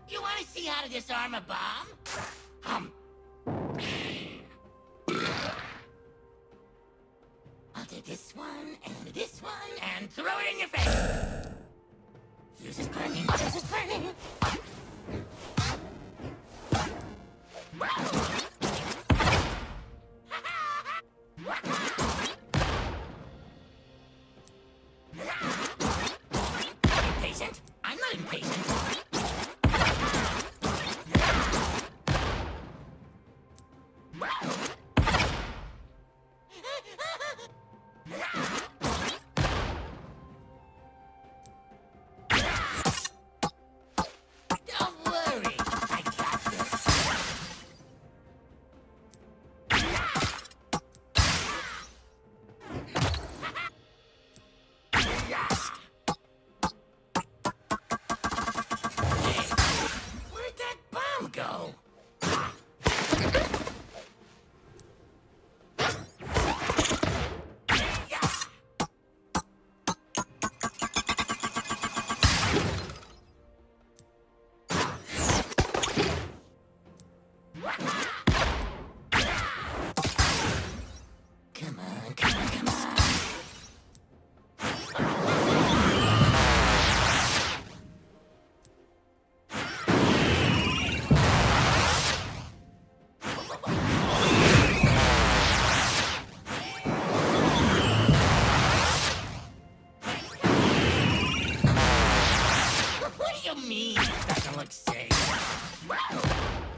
You want to see how to disarm a bomb? I'll take this one, and throw it in your face! Fuse is burning, fuse is burning! Impatient? I'm not impatient. Don't worry, I got this. Hey, where'd that bomb go? Come on, come on, come on. What do you mean it doesn't look safe?